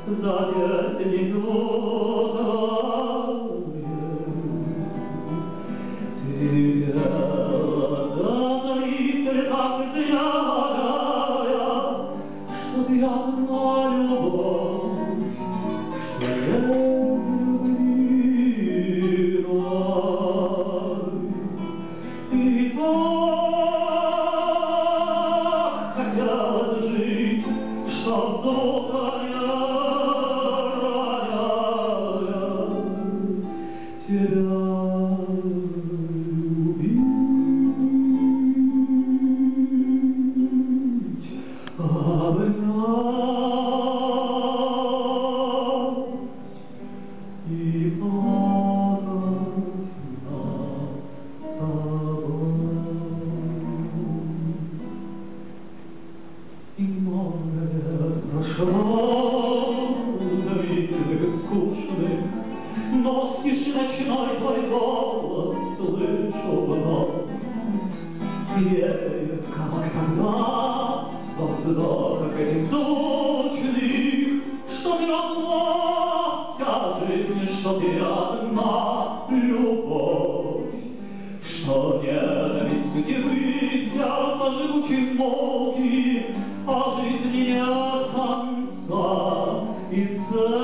за 10 минут. Ты даже и в слезах изъявляя, что ты одна любовь, что я любила. И так хотелось жить, чтоб золотая роняя тебя любить, обнять и плакать над тобой. И много лет прошло, длительных и скучных, но вот в тиши ночной твой голос слышу вновь. Веет, как тогда, во вздохах этих звучных, что ты одна вся жизнь, что ты одна любовь, что ненависть судьбы сердца живучей муки, а жизни нет конца и цели.